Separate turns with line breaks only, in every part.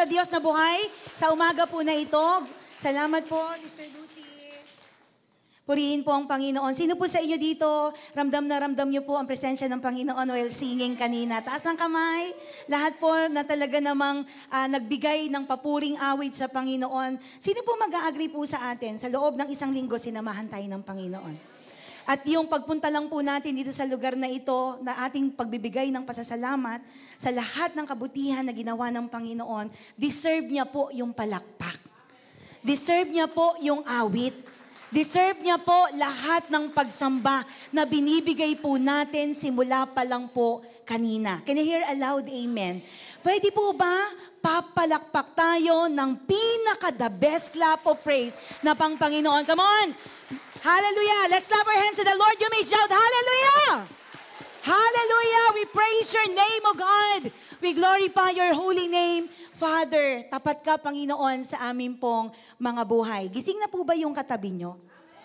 sa Diyos na buhay sa umaga po na ito. Salamat po, Sister Lucy. Purihin po ang Panginoon. Sino po sa inyo dito, ramdam na ramdam niyo po ang presensya ng Panginoon while singing kanina? Taas ang kamay. Lahat po na talaga namang nagbigay ng papuring awit sa Panginoon. Sino po mag-a-agree po sa atin? Sa loob ng isang linggo, sinamahan tayo ng Panginoon. At yung pagpunta lang po natin dito sa lugar na ito, na ating pagbibigay ng pasasalamat sa lahat ng kabutihan na ginawa ng Panginoon, deserve niya po yung palakpak. Deserve niya po yung awit. Deserve niya po lahat ng pagsamba na binibigay po natin simula pa lang po kanina. Can you hear aloud? Amen. Pwede po ba papalakpak tayo ng pinaka-the best clap of praise na pang Panginoon? Come on! Hallelujah! Let's clap our hands to the Lord. You may shout, Hallelujah! Hallelujah! We praise your name, O God. We glorify your holy name. Father, tapat ka, Panginoon, sa amin pong mga buhay. Gising na po ba yung katabi nyo?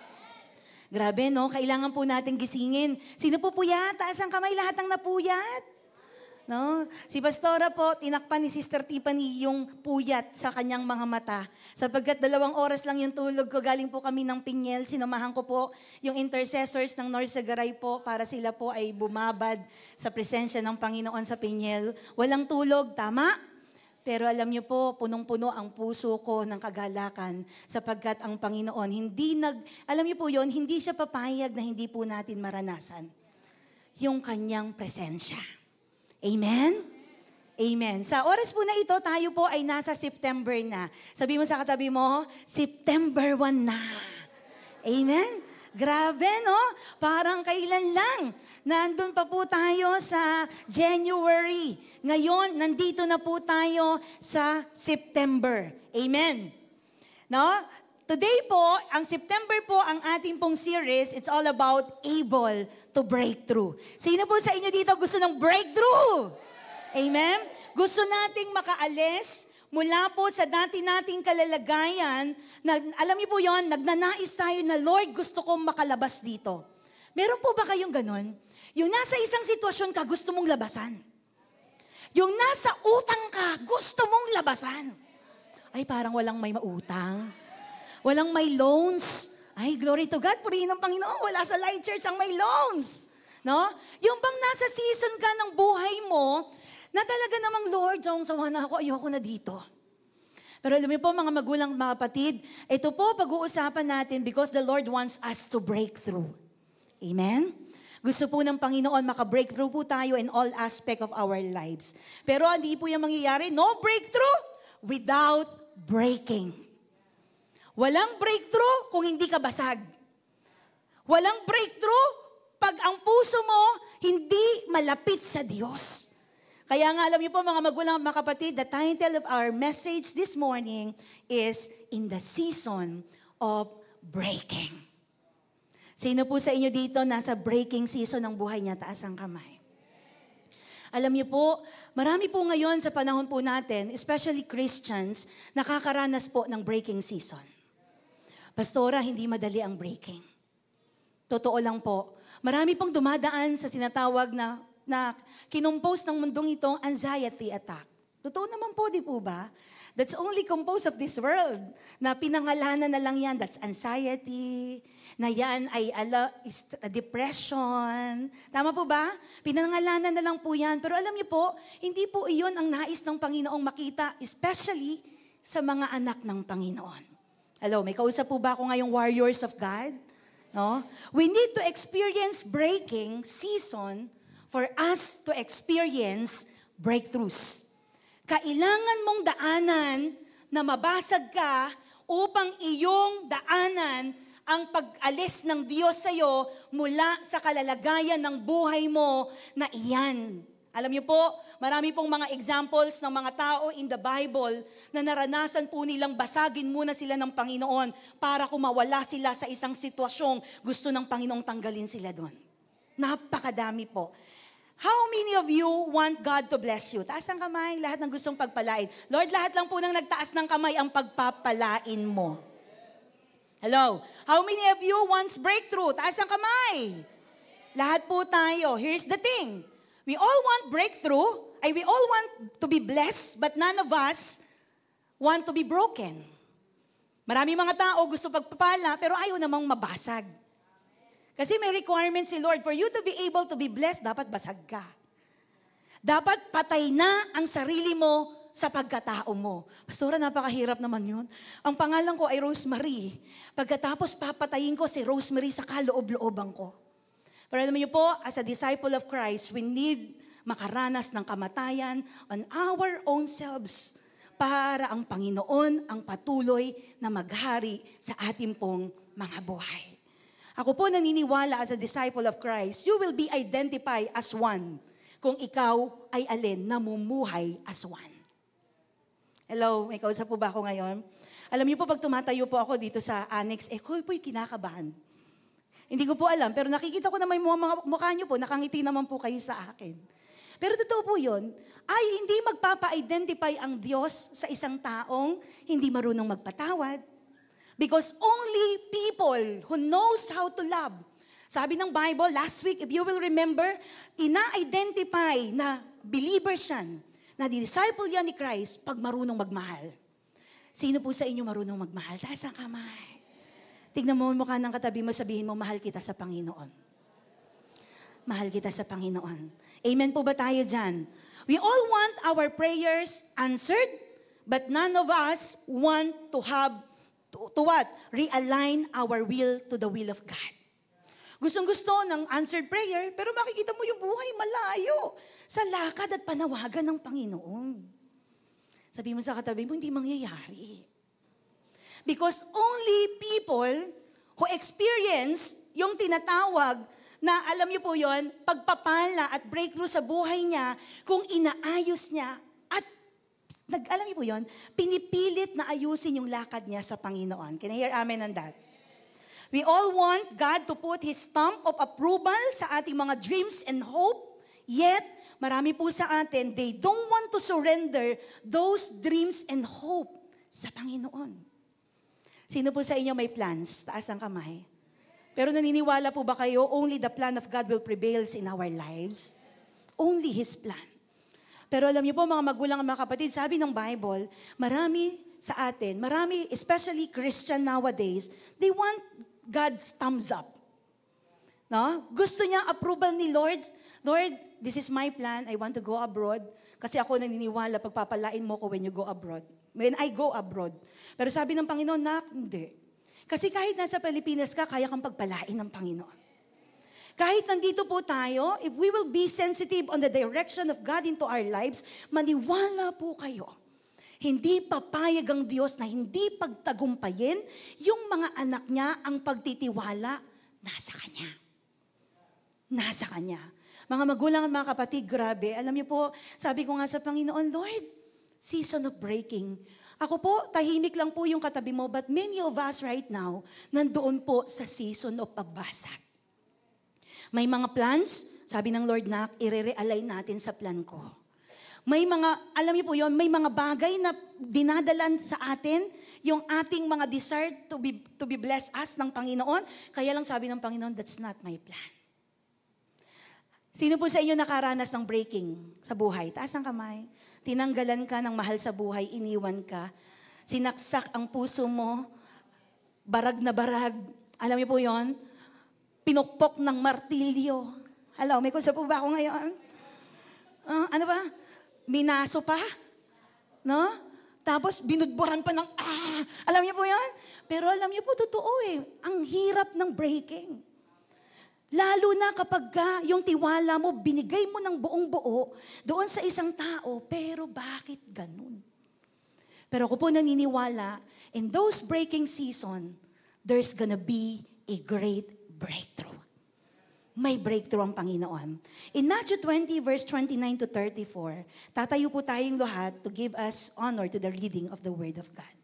Grabe, no? Kailangan po natin gisingin. Sino po puyat? Taas ang kamay, lahat ng napuyat. No? Si Pastora po, tinakpan ni Sister Tiffany yung puyat sa kanyang mga mata. Sapagkat 2 oras lang yung tulog ko, galing po kami ng Pinyel. Sinamahan ko po yung intercessors ng North Sagaray po para sila po ay bumabad sa presensya ng Panginoon sa Pinyel. Walang tulog, tama? Pero alam niyo po, punong-puno ang puso ko ng kagalakan sapagkat ang Panginoon, alam niyo po yon, hindi siya papayag na hindi po natin maranasan yung kanyang presensya. Amen? Amen. Sa oras po na ito, tayo po ay nasa September na. Sabi mo sa katabi mo, September 1 na. Amen? Grabe, no? Parang kailan lang. Nandun pa po tayo sa January. Ngayon, nandito na po tayo sa September. Amen? No? Today po, ang September po, ang ating pong series, it's all about able to break through. Sino po sa inyo dito gusto ng breakthrough? Amen? Gusto nating makaalis mula po sa dati nating kalalagayan, alam niyo po yon, nagnanais tayo na, Lord, gusto kong makalabas dito. Meron po ba kayong ganon? Yung nasa isang sitwasyon ka, gusto mong labasan. Yung nasa utang ka, gusto mong labasan. Ay, parang walang may mautang. Walang may loans. Ay, glory to God, purihin ng Panginoon, wala sa Light Church ang may loans. No? Yung bang nasa season ka ng buhay mo, na talaga namang, Lord, sawa na ako, ayoko na dito. Pero alam niyo po, mga magulang, mga kapatid, ito po pag-uusapan natin because the Lord wants us to break through. Amen? Gusto po ng Panginoon, maka-breakthrough po tayo in all aspect of our lives. Pero hindi po yung mangyayari, no breakthrough without breaking. Walang breakthrough kung hindi ka basag. Walang breakthrough pag ang puso mo hindi malapit sa Diyos. Kaya nga alam niyo po mga magulang, mga kapatid, the title of our message this morning is In the Season of Breaking. Sino po sa inyo dito nasa breaking season ng buhay niya? Taas ang kamay. Alam niyo po, marami po ngayon sa panahon po natin, especially Christians, nakakaranas po ng breaking season. Pastora, hindi madali ang breaking. Totoo lang po. Marami pong dumadaan sa sinatawag na kinumpose ng mundong itong anxiety attack. Totoo naman po, di po ba? That's only composed of this world. Na pinangalanan na lang yan. That's anxiety. Na yan ay depression. Tama po ba? Pinangalanan na lang po yan. Pero alam niyo po, hindi po iyon ang nais ng Panginoong makita, especially sa mga anak ng Panginoon. Hello, may kausap po ba ako ngayong warriors of God? No? We need to experience breaking season for us to experience breakthroughs. Kailangan mong daanan na mabasag ka upang iyong daanan ang pag-alis ng Diyos sa iyo mula sa kalalagayan ng buhay mo na iyan. Alam niyo po, marami pong mga examples ng mga tao in the Bible na naranasan po nilang basagin muna sila ng Panginoon para kumawala sila sa isang sitwasyong gusto ng Panginoong tanggalin sila doon. Napakadami po. How many of you want God to bless you? Taas ang kamay, lahat ng gustong pagpalain. Lord, lahat lang po nang nagtaas ng kamay ang pagpapalain mo. Hello? How many of you wants breakthrough? Taas ang kamay. Lahat po tayo. Here's the thing. We all want breakthrough. We all want to be blessed, but none of us want to be broken. Marami mga tao gusto pagpapala, pero ayaw namang mabasag. Kasi may requirement si Lord, for you to be able to be blessed, dapat basag ka. Dapat patay na ang sarili mo sa pagkatao mo. Pastora, napakahirap naman yun. Ang pangalan ko ay Rosemary. Pagkatapos papatayin ko si Rosemary sa kaloob-looban ko. Pero alam niyo po, as a disciple of Christ, we need makaranas ng kamatayan on our own selves para ang Panginoon ang patuloy na maghari sa ating pong mga buhay. Ako po naniniwala as a disciple of Christ, you will be identified as one kung ikaw ay alin, namumuhay as one. Hello, may kausap po ba ako ngayon? Alam niyo po, pag tumatayo po ako dito sa annex, ko po'y kinakabahan. Hindi ko po alam, pero nakikita ko naman yung mga mukha niyo po, nakangiti naman po kayo sa akin. Pero totoo po yun, ay hindi magpapa-identify ang Diyos sa isang taong hindi marunong magpatawad. Because only people who knows how to love. Sabi ng Bible, last week, if you will remember, ina-identify na believer siya, na disciple yan ni Christ pag marunong magmahal. Sino po sa inyo marunong magmahal? Taas ang kamay. Tignan mo mukha ng katabi mo, sabihin mo, mahal kita sa Panginoon. Mahal kita sa Panginoon. Amen po ba tayo dyan? We all want our prayers answered, but none of us want to have, to what? Realign our will to the will of God. Gustong-gusto ng answered prayer, pero makikita mo yung buhay malayo sa lakad at panawagan ng Panginoon. Sabi mo sa katabi mo, hindi mangyayari. Because only people who experience yung tinatawag na alam niyo po yon, pagpapala at breakthrough sa buhay niya kung inaayos niya at alam niyo po yon, pinipilit na ayusin yung lakad niya sa Panginoon. Can I hear amen on that? We all want God to put His stamp of approval sa ating mga dreams and hope, yet marami po sa atin, they don't want to surrender those dreams and hope sa Panginoon. Sino po sa inyo may plans? Taas ang kamay. Pero naniniwala po ba kayo, only the plan of God will prevail in our lives? Only His plan. Pero alam niyo po, mga magulang at mga kapatid, sabi ng Bible, marami sa atin, marami, especially Christian nowadays, they want God's thumbs up. No? Gusto niya approval ni Lord. Lord, this is my plan. I want to go abroad. Kasi ako naniniwala, pagpapalain mo ko when you go abroad. When I go abroad. Pero sabi ng Panginoon, hindi. Kasi kahit nasa Pilipinas ka, kaya kang pagpalain ng Panginoon. Kahit nandito po tayo, if we will be sensitive on the direction of God into our lives, maniwala po kayo. Hindi papayag ang Diyos na hindi pagtagumpayin yung mga anak niya ang pagtitiwala nasa Kanya. Nasa Kanya. Mga magulang at mga kapatid, grabe. Alam niyo po, sabi ko nga sa Panginoon, Lord, season of breaking. Ako po, tahimik lang po yung katabi mo, but many of us right now, nandoon po sa season of pagbasag. May mga plans, sabi ng Lord na, i-realign natin sa plan ko. May mga, alam niyo po yun, may mga bagay na dinadalan sa atin, yung ating mga desire to be blessed us ng Panginoon, kaya lang sabi ng Panginoon, that's not my plan. Sino po sa inyo nakaranas ng breaking sa buhay? Taas ang kamay. Tinanggalan ka ng mahal sa buhay, iniwan ka. Sinaksak ang puso mo, barag na barag. Alam niyo po yon? Pinukpok ng martilyo. Hello, may kusa po ba ako ngayon? Ano ba? Minaso pa? No? Tapos binudburan pa ng Alam niyo po yon? Pero alam niyo po, totoo ang hirap ng breaking. Lalo na kapag yung tiwala mo, binigay mo ng buong buo doon sa isang tao, pero bakit ganun? Pero ako po naniniwala, in those breaking season, there's gonna be a great breakthrough. May breakthrough ang Panginoon. In Matthew 20, verse 29 to 34, tatayo po tayong lahat to give us honor to the reading of the Word of God.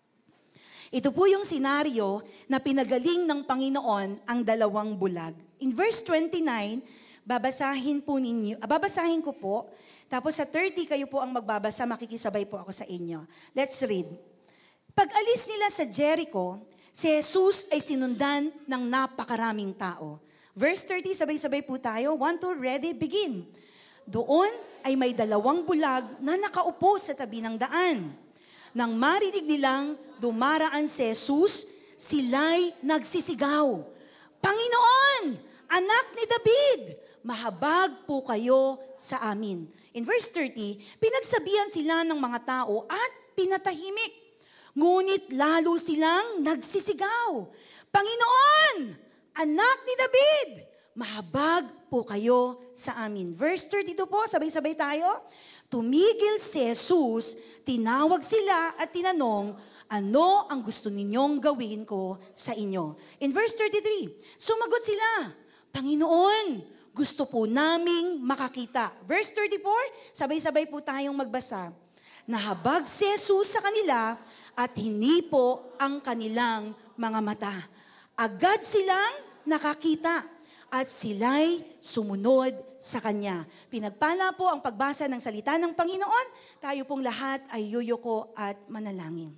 Ito po yung senaryo na pinagaling ng Panginoon ang dalawang bulag. In verse 29, babasahin ko po, tapos sa 30 kayo po ang magbabasa, makikisabay po ako sa inyo. Let's read. Pag-alis nila sa Jericho, si Jesus ay sinundan ng napakaraming tao. Verse 30, sabay-sabay po tayo. 1, 2, ready, begin. Doon ay may dalawang bulag na nakaupo sa tabi ng daan. Nang marinig nilang dumaraan si Jesus, sila'y nagsisigaw, Panginoon, anak ni David, mahabag po kayo sa amin. In verse 30, pinagsabihan sila ng mga tao at pinatahimik. Ngunit lalo silang nagsisigaw, Panginoon, anak ni David, mahabag po kayo sa amin. Verse 32 po, sabay-sabay tayo. Tumigil si Jesus, tinawag sila at tinanong, ano ang gusto ninyong gawin ko sa inyo? In verse 33, sumagot sila, Panginoon, gusto po naming makakita. Verse 34, sabay-sabay po tayong magbasa. Nahabag si Jesus sa kanila at hinipo ang kanilang mga mata. Agad silang nakakita at sila'y sumunod sa Kanya. Pinagpala po ang pagbasa ng salita ng Panginoon. Tayo pong lahat ay yuyuko at manalangin.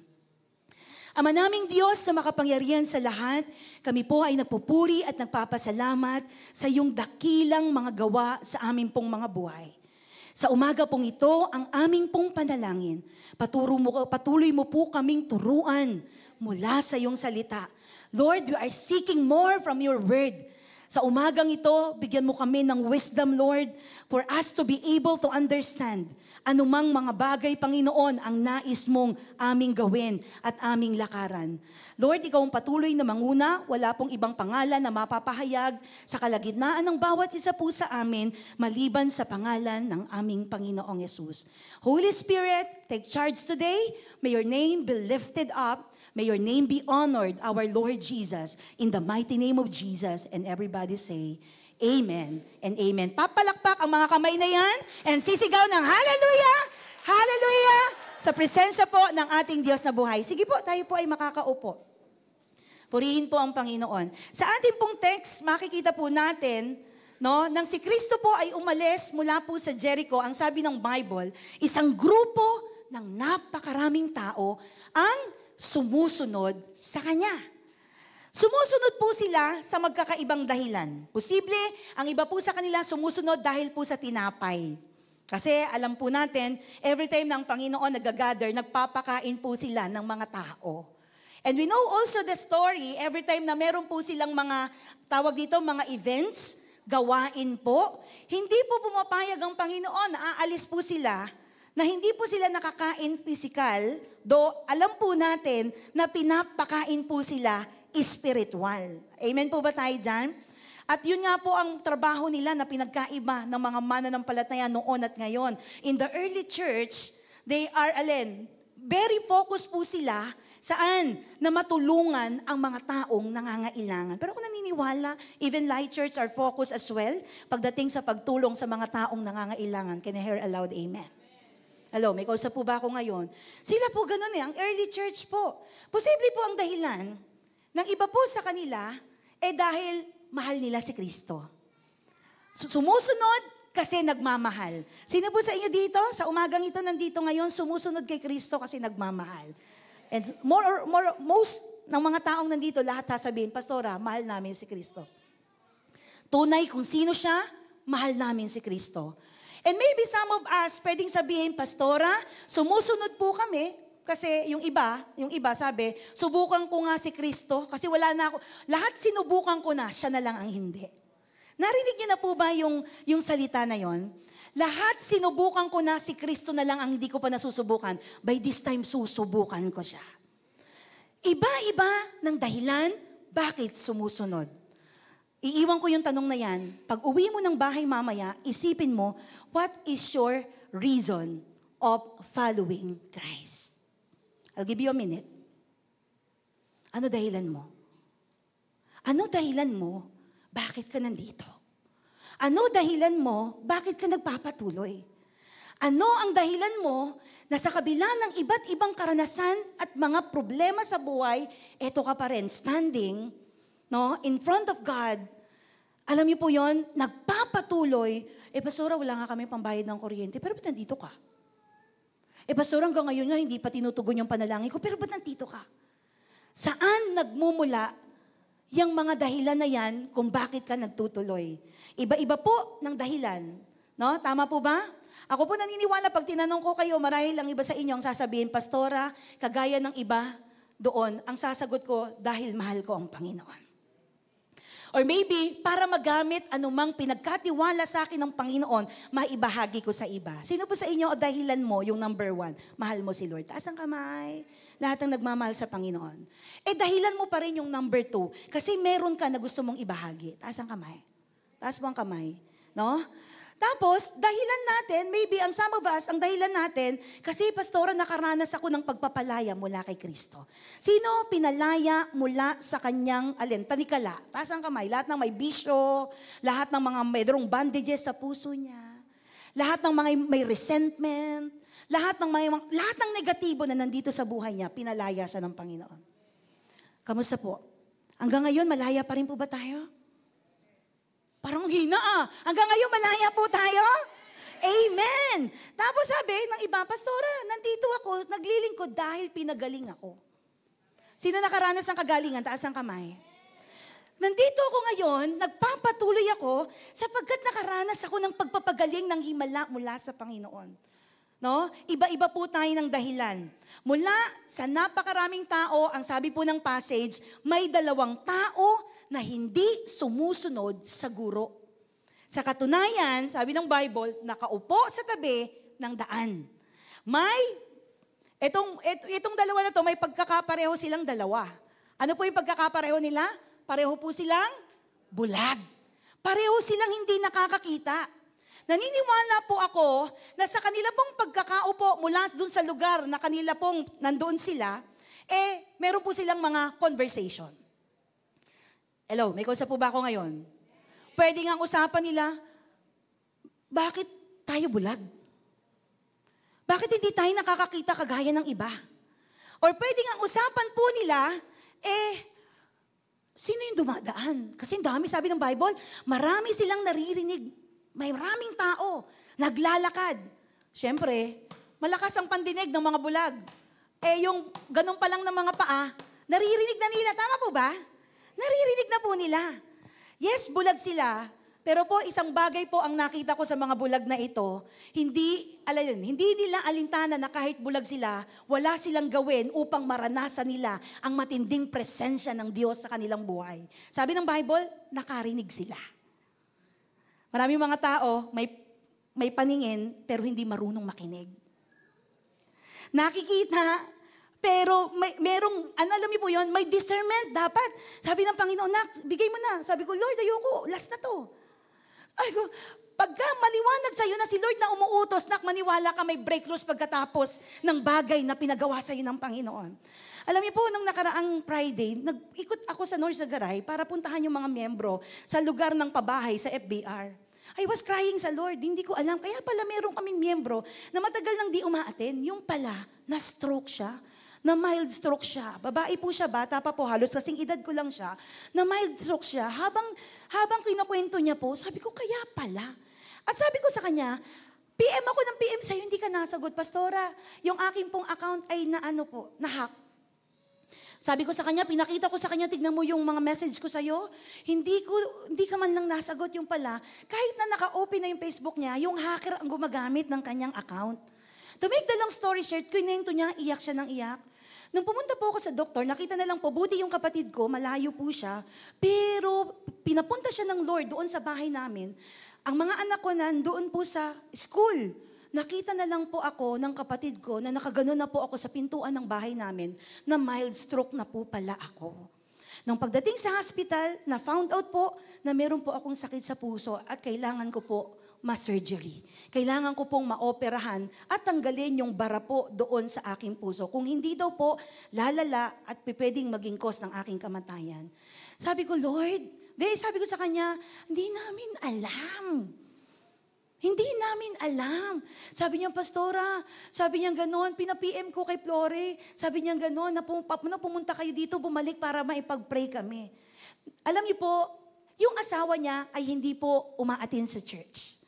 Ama naming Diyos sa makapangyarihan sa lahat, kami po ay nagpupuri at nagpapasalamat sa iyong dakilang mga gawa sa aming pong mga buhay. Sa umaga pong ito, ang aming pong panalangin, patuloy mo po kaming turuan mula sa iyong salita. Lord, we are seeking more from your word. Sa umagang ito, bigyan mo kami ng wisdom, Lord, for us to be able to understand anumang mga bagay, Panginoon, ang nais mong aming gawin at aming lakaran. Lord, ikaw ang patuloy na manguna, wala pong ibang pangalan na mapapahayag sa kalagitnaan ng bawat isa po sa amin, maliban sa pangalan ng aming Panginoong Yesus. Holy Spirit, take charge today. May your name be lifted up. May your name be honored, our Lord Jesus, in the mighty name of Jesus. And everybody say, Amen and Amen. Papalakpak ang mga kamay na yan and sisigaw ng Hallelujah! Hallelujah! Sa presensya po ng ating Diyos na buhay. Sige po, tayo po ay makakaupo. Purihin po ang Panginoon. Sa ating pong text, makikita po natin, nang si Kristo po ay umalis mula po sa Jericho, ang sabi ng Bible, isang grupo ng napakaraming tao ang sumusunod sa Kanya. Sumusunod po sila sa magkakaibang dahilan. Posible, ang iba po sa kanila sumusunod dahil po sa tinapay. Kasi alam po natin, every time ng Panginoon nag-gather, nagpapakain po sila ng mga tao. And we know also the story, every time na meron po silang mga, tawag dito, mga events, gawain po, hindi po pumapayag ang Panginoon, aalis po sila, na hindi po sila nakakain physical, do alam po natin na pinapakain po sila spiritual. Amen po ba tayo dyan? At yun nga po ang trabaho nila na pinagkaiba ng mga mananampalataya noon at ngayon. In the early church, they are, very focused po sila saan? Na matulungan ang mga taong nangangailangan. Pero kung naniniwala, even light church are focused as well pagdating sa pagtulong sa mga taong nangangailangan. Can I hear a loud amen? Hello, may kausap po ba ako ngayon? Sila po ganun ang early church po. Posible po ang dahilan ng iba po sa kanila, dahil mahal nila si Kristo. Sumusunod kasi nagmamahal. Sino po sa inyo dito, sa umagang ito, nandito ngayon, sumusunod kay Kristo kasi nagmamahal? And most ng mga taong nandito, lahat sasabihin, Pastora, mahal namin si Kristo. Tunay kung sino siya, mahal namin si Kristo. And maybe some of us, pwedeng sabihin, Pastora, sumusunod po kami, kasi yung iba sabi, subukan ko nga si Kristo, kasi wala na ako, lahat sinubukan ko na, siya na lang ang hindi. Narinig niyo na po ba yung salita na yon? Lahat sinubukan ko na, si Kristo na lang ang hindi ko pa nasusubukan. By this time, susubukan ko siya. Iba-iba ng dahilan, bakit sumusunod? Iiwan ko yung tanong na yan. Pag uwi mo ng bahay mamaya, isipin mo, what is your reason of following Christ? I'll give you a minute. Ano dahilan mo? Ano dahilan mo? Bakit ka nandito? Ano dahilan mo? Bakit ka nagpapatuloy? Ano ang dahilan mo na sa kabila ng iba't ibang karanasan at mga problema sa buhay, eto ka pa rin, standing, in front of God. Alam niyo po yon, nagpapatuloy. Pastora, wala nga kami pambayad ng kuryente, pero ba't nandito ka? Pastora, hanggang ngayon nga, hindi pa tinutugon yung panalangin ko, pero ba't nandito ka? Saan nagmumula yung mga dahilan na yan kung bakit ka nagtutuloy? Iba-iba po ng dahilan. No? Tama po ba? Ako po naniniwala, pag tinanong ko kayo, marahil ang iba sa inyo ang sasabihin, Pastora, kagaya ng iba doon, ang sasagot ko, dahil mahal ko ang Panginoon. Or maybe, para magamit anumang pinagkatiwala sa akin ng Panginoon, maibahagi ko sa iba. Sino po sa inyo o dahilan mo, yung number 1, mahal mo si Lord? Taas ang kamay. Lahat ng nagmamahal sa Panginoon. Dahilan mo pa rin yung number 2, kasi meron ka na gusto mong ibahagi. Taas ang kamay. Taas mo ang kamay. No? Tapos, dahilan natin, maybe ang some of us, ang dahilan natin, kasi Pastora, nakaranas ako ng pagpapalaya mula kay Kristo. Sino pinalaya mula sa kanyang, tanikala? Taas ang kamay. Lahat ng may bisyo, lahat ng mga mayroong bandages sa puso niya, lahat ng mga may resentment, lahat ng negatibo na nandito sa buhay niya, pinalaya siya ng Panginoon. Kamusta po? Hanggang ngayon, malaya pa rin po ba tayo? Parang hina Hanggang ngayon, malaya po tayo? Amen! Tapos sabi ng iba, Pastora, nandito ako, naglilingkod dahil pinagaling ako. Sino nakaranas ng kagalingan? Taas ang kamay. Nandito ako ngayon, nagpapatuloy ako sapagkat nakaranas ako ng pagpapagaling ng himala mula sa Panginoon. No? Iba-iba po tayo ng dahilan. Mula sa napakaraming tao, ang sabi po ng passage, may 2 tao na hindi sumusunod sa guro. Sa katunayan, sabi ng Bible, nakaupo sa tabi ng daan. Itong dalawa na to, may pagkakapareho silang dalawa. Ano po yung pagkakapareho nila? Pareho po silang bulag. Pareho silang hindi nakakakita. Naniniwala po ako na sa kanila pong pagkakaupo mula dun sa lugar na kanila pong nandoon sila, meron po silang mga conversation. Hello, may kausap po ba ako ngayon? Pwede nga usapan nila, bakit tayo bulag? Bakit hindi tayo nakakakita kagaya ng iba? Or pwede nga usapan po nila, sino yung dumadaan? Kasi dami, sabi ng Bible, marami silang naririnig. May maraming tao, naglalakad. Siyempre, malakas ang pandinig ng mga bulag. Yung ganun pa lang ng mga paa, naririnig na nila. Tama po ba? Naririnig na po nila. Yes, bulag sila. Pero po, isang bagay po ang nakita ko sa mga bulag na ito, hindi nila alintana na kahit bulag sila, wala silang gawin upang maranasan nila ang matinding presensya ng Diyos sa kanilang buhay. Sabi ng Bible, nakarinig sila. Maraming mga tao, may paningin, pero hindi marunong makinig. Nakikita, pero merong, alam niyo po yun, may discernment dapat. Sabi ng Panginoon, Nak, bigay mo na. Sabi ko, Lord, ayoko, last na to. Ay ko, pagka maliwanag sa'yo na si Lord na umuutos, Nak, maniwala ka may breakthroughs pagkatapos ng bagay na pinagawa sa'yo ng Panginoon. Alam niyo po, nung nakaraang Friday, nag-ikot ako sa North Sagaray para puntahan yung mga miyembro sa lugar ng pabahay sa FBR. I was crying sa Lord, hindi ko alam. Kaya pala meron kaming miyembro na matagal nang di umaaten. Yung pala, na-stroke siya. Na mild stroke siya. Babae po siya, bata pa po halos, kasing edad ko lang siya. Na mild stroke siya. Habang kinukwento niya po, sabi ko, kaya pala. At sabi ko sa kanya, PM ako ng PM sa'yo, hindi ka nasagot. Pastora, yung aking pong account ay na-hack. Sabi ko sa kanya, pinakita ko sa kanya, tignan mo yung mga message ko sa'yo. Hindi ka man lang nasagot yung pala. Kahit na naka-open na yung Facebook niya, yung hacker ang gumagamit ng kanyang account. To make the long story short, kinento niya, iyak siya ng iyak. Nung pumunta po ako sa doktor, nakita na lang po, buti yung kapatid ko, malayo po siya, pero pinapunta siya ng Lord doon sa bahay namin. Ang mga anak ko nandoon po sa school. Nakita na lang po ako ng kapatid ko na nakaganon na po ako sa pintuan ng bahay namin na mild stroke na po pala ako. Nung pagdating sa hospital, na-found out po na meron po akong sakit sa puso at kailangan ko po ma-surgery. Kailangan ko pong maoperahan at tanggalin yung bara po doon sa aking puso. Kung hindi daw po, lalala at pwedeng maging cause ng aking kamatayan. Sabi ko, Lord, sabi ko sa kanya, hindi namin alam. Hindi namin alam. Sabi niya, Pastora, sabi niya gano'n, pina-PM ko kay Flore, sabi niya gano'n, na pumunta kayo dito, bumalik para maipag-pray kami. Alam niyo po, yung asawa niya ay hindi po umaatin sa church.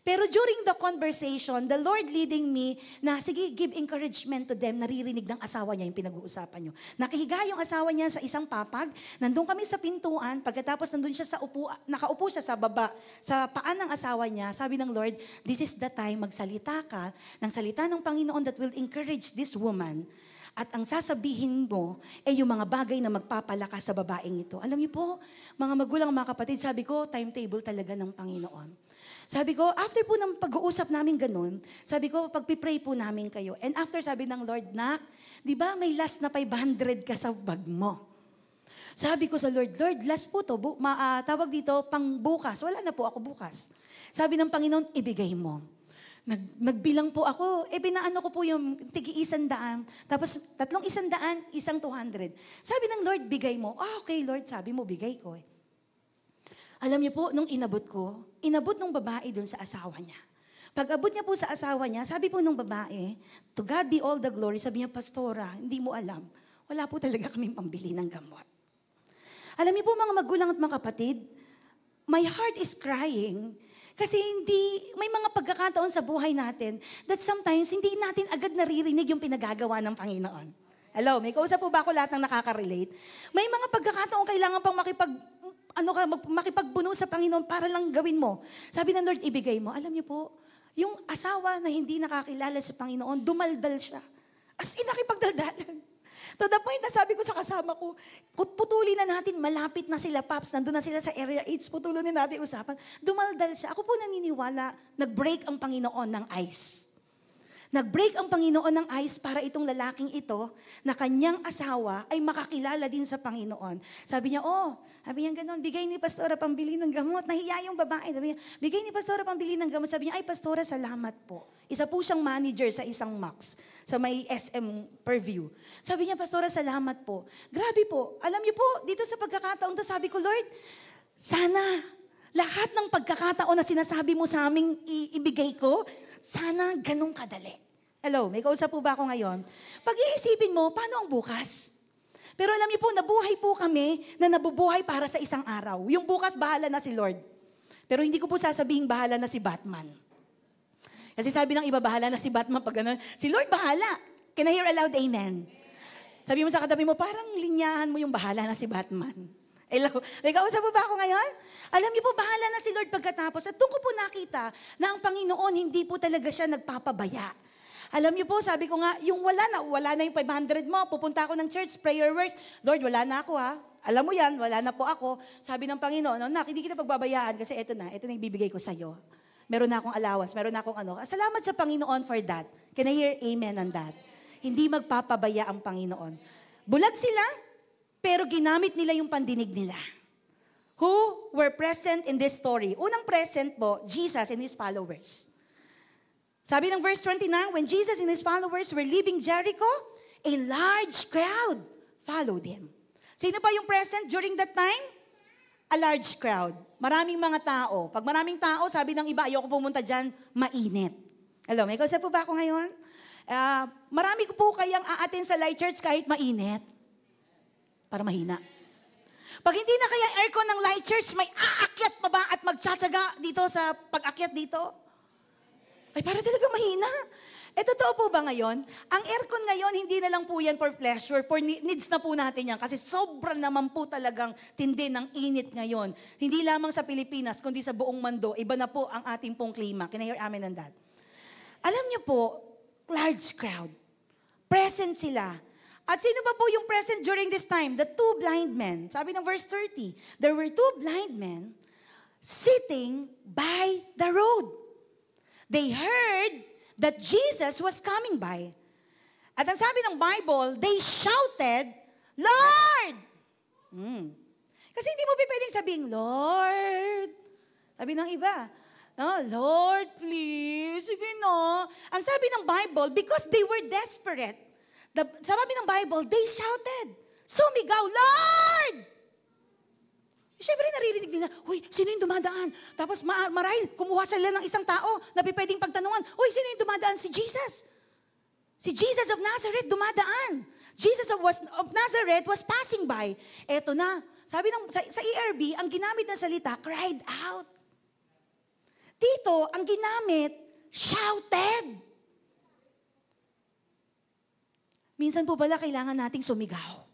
Pero during the conversation, the Lord leading me na, sige, give encouragement to them, naririnig ng asawa niya yung pinag-uusapan nyo. Nakahiga yung asawa niya sa isang papag, nandun kami sa pintuan, pagkatapos nandun siya nakaupo siya sa baba, sa paan ng asawa niya, sabi ng Lord, this is the time, magsalita ka ng salita ng Panginoon that will encourage this woman. At ang sasabihin mo ay yung mga bagay na magpapalakas sa babaeng ito. Alam niyo po, mga magulang, mga kapatid, sabi ko, timetable talaga ng Panginoon. Sabi ko, after po ng pag-uusap namin ganun, sabi ko, pagpipray po namin kayo. And after sabi ng Lord, Nak, di ba may last na 500 ka sa bag mo? Sabi ko sa Lord, Lord, last po to, tawag dito, pang bukas. Wala na po ako bukas. Sabi ng Panginoon, ibigay mo. Nagbilang po ako, binaano ko po yung tigi-100, tapos 300, 100, 200. Sabi ng Lord, bigay mo. Okay Lord, sabi mo, bigay ko eh. Alam niyo po, nung inabot nung babae dun sa asawa niya. Pag abot niya po sa asawa niya, sabi po nung babae, to God be all the glory, sabi niya, Pastora, hindi mo alam, wala po talaga kaming pambili ng gamot. Alam niyo po mga magulang at mga kapatid, my heart is crying kasi may mga pagkakataon sa buhay natin that sometimes hindi natin agad naririnig yung pinagagawa ng Panginoon. Hello, may kausap po ba ako lahat ng nakaka-relate? May mga pagkakataon kailangan pang makipagbuno sa Panginoon para lang gawin mo. Sabi ng Lord, ibigay mo. Alam niyo po, yung asawa na hindi nakakilala sa Panginoon, dumaldal siya. As in, nakipagdaldalan. To the point na sabi ko sa kasama ko, putulin na natin, malapit na sila, Paps, nandun na sila sa Area 8, putulin na natin usapan. Dumaldal siya. Ako po naniniwala, nag-break ang Panginoon ng ice. Nag-break ang Panginoon ng ice para itong lalaking ito na kanyang asawa ay makakilala din sa Panginoon. Sabi niya, sabi niya gano'n, bigay ni Pastora pambili ng gamot. Nahiya yung babae. Sabi niya, bigay ni Pastora pambili ng gamot. Sabi niya, ay Pastora, salamat po. Isa po siyang manager sa isang Max, sa may SM Purview. Sabi niya, Pastora, salamat po. Grabe po. Alam niyo po, dito sa pagkakataon to, sabi ko, Lord, sana lahat ng pagkakataon na sinasabi mo sa aming ibigay ko, sana ganun kadali. Hello, may kausap po ba ako ngayon? Pag-iisipin mo, paano ang bukas? Pero alam niyo po, nabuhay po kami na nabubuhay para sa isang araw. Yung bukas, bahala na si Lord. Pero hindi ko po sasabihin, bahala na si Batman. Kasi sabi ng iba, bahala na si Batman pag gano'n. Si Lord, bahala. Can I hear a loud amen? Sabi mo sa katabi mo, parang linyahan mo yung bahala na si Batman. Hello, may kausap po ba ako ngayon? Alam niyo po, bahala na si Lord pagkatapos. At doon ko po nakita na ang Panginoon, hindi po talaga siya nagpapabaya. Alam niyo po, sabi ko nga, yung wala na yung 500 mo, pupunta ako ng church, prayer works, Lord, wala na ako ha. Alam mo yan, wala na po ako. Sabi ng Panginoon, Nak, hindi kita pagbabayaan kasi ito na ibibigay ko sa'yo. Meron na akong allowance, meron na akong ano. Salamat sa Panginoon for that. Can I hear amen on that? Hindi magpapabaya ang Panginoon. Bulag sila, pero ginamit nila yung pandinig nila. Who were present in this story? Unang present po, Jesus and His followers. Sabi ng verse 29, when Jesus and His followers were leaving Jericho, a large crowd followed Him. Sino pa yung present during that time? A large crowd. Maraming mga tao. Pag maraming tao, sabi ng iba, ayoko pumunta dyan, mainit. Hello, may kausap po ba ako ngayon? Marami ko po kayang aatin sa Light Church kahit mainit. Para mahina. Pag hindi na kaya aircon ng Light Church, may aakyat pa ba at magtsatsaga dito sa pag-akyat dito? Ay, para talaga mahina. Totoo po ba ngayon? Ang aircon ngayon, hindi na lang po yan for pleasure, for needs na po natin yan. Kasi sobrang naman po talagang tindi ng init ngayon. Hindi lamang sa Pilipinas, kundi sa buong mundo, iba na po ang ating pong klima. Can I hear amen on that? Alam niyo po, large crowd. Present sila. At sino ba po yung present during this time? The two blind men. Sabi ng verse 30, there were two blind men sitting by the road. They heard that Jesus was coming by. At ang sabi ng Bible, they shouted, Lord! Kasi hindi mo pwedeng sabihin, Lord. Sabi ng iba, Lord, please. Sige no. Ang sabi ng Bible, because they were desperate, sabi ng Bible, they shouted, sumigaw, Lord! Siyempre naririnig nila, sino yung dumadaan? Tapos marahil, kumuha sila ng isang tao na pwedeng pagtanungan, sino yung dumadaan? Si Jesus. Si Jesus of Nazareth dumadaan. Jesus of Nazareth was passing by. Eto na, sabi sa ERB, ang ginamit na salita, cried out. dito, ang ginamit, shouted. Minsan po pala kailangan nating sumigaw.